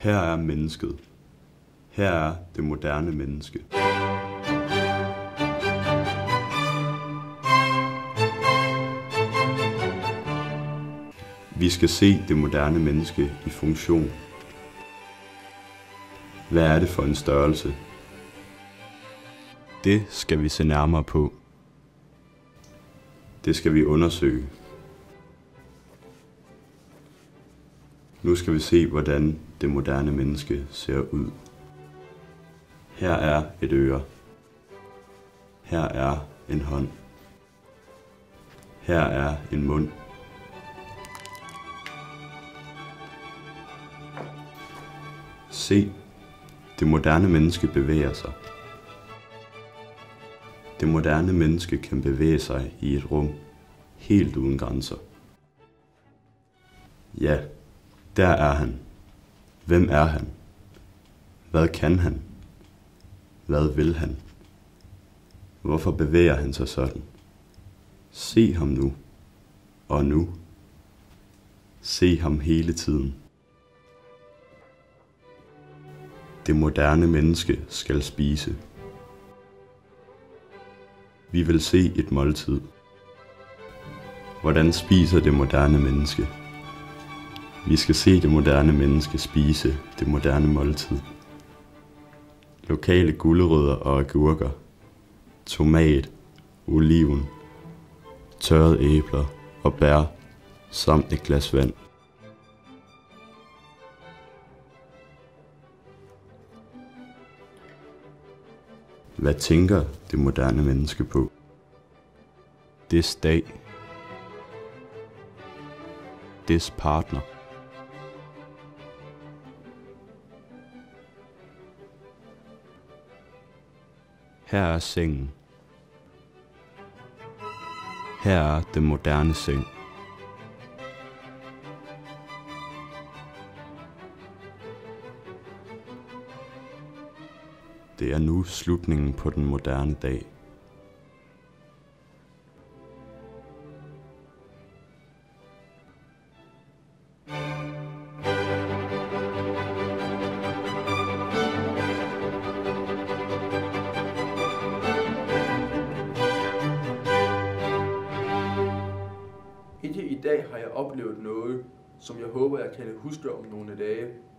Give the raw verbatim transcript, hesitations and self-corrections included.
Her er mennesket. Her er det moderne menneske. Vi skal se det moderne menneske i funktion. Hvad er det for en størrelse? Det skal vi se nærmere på. Det skal vi undersøge. Nu skal vi se, hvordan det moderne menneske ser ud. Her er et øre. Her er en hånd. Her er en mund. Se, det moderne menneske bevæger sig. Det moderne menneske kan bevæge sig i et rum, helt uden grænser. Ja, der er han. Hvem er han? Hvad kan han? Hvad vil han? Hvorfor bevæger han sig sådan? Se ham nu. Og nu. Se ham hele tiden. Det moderne menneske skal spise. Vi vil se et måltid. Hvordan spiser det moderne menneske? Vi skal se det moderne menneske spise det moderne måltid. Lokale gulerødder og agurker, tomat, oliven, tørrede æbler og bær, samt et glas vand. Hvad tænker det moderne menneske på? Des dag. Des partner. Her er sengen. Her er den moderne seng. Det er nu slutningen på den moderne dag. Indtil i dag har jeg oplevet noget, som jeg håber, jeg kan huske om nogle dage.